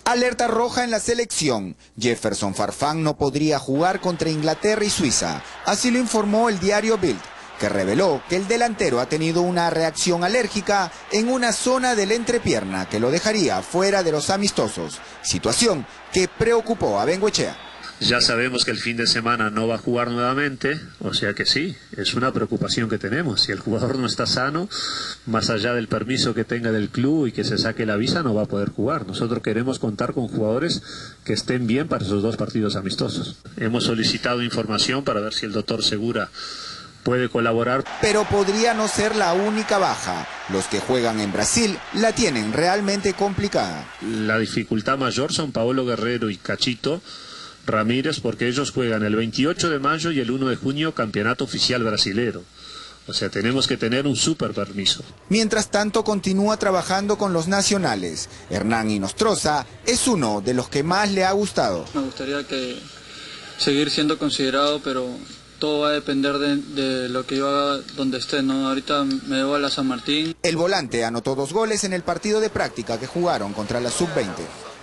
Alerta roja en la selección. Jefferson Farfán no podría jugar contra Inglaterra y Suiza. Así lo informó el diario Bild, que reveló que el delantero ha tenido una reacción alérgica en una zona de la entrepierna que lo dejaría fuera de los amistosos. Situación que preocupó a Bengoechea. Ya sabemos que el fin de semana no va a jugar nuevamente, o sea que sí, es una preocupación que tenemos. Si el jugador no está sano, más allá del permiso que tenga del club y que se saque la visa, no va a poder jugar. Nosotros queremos contar con jugadores que estén bien para esos 2 partidos amistosos. Hemos solicitado información para ver si el doctor Segura puede colaborar. Pero podría no ser la única baja. Los que juegan en Brasil la tienen realmente complicada. La dificultad mayor son Paolo Guerrero y Cachito Ramírez, porque ellos juegan el 28 de mayo y el 1 de junio campeonato oficial brasilero. O sea, tenemos que tener un súper permiso. Mientras tanto, continúa trabajando con los nacionales. Hernán Inostroza es uno de los que más le ha gustado. Me gustaría seguir siendo considerado, pero todo va a depender de lo que yo haga donde esté, ¿no? Ahorita me debo a la San Martín. El volante anotó 2 goles en el partido de práctica que jugaron contra la Sub-20.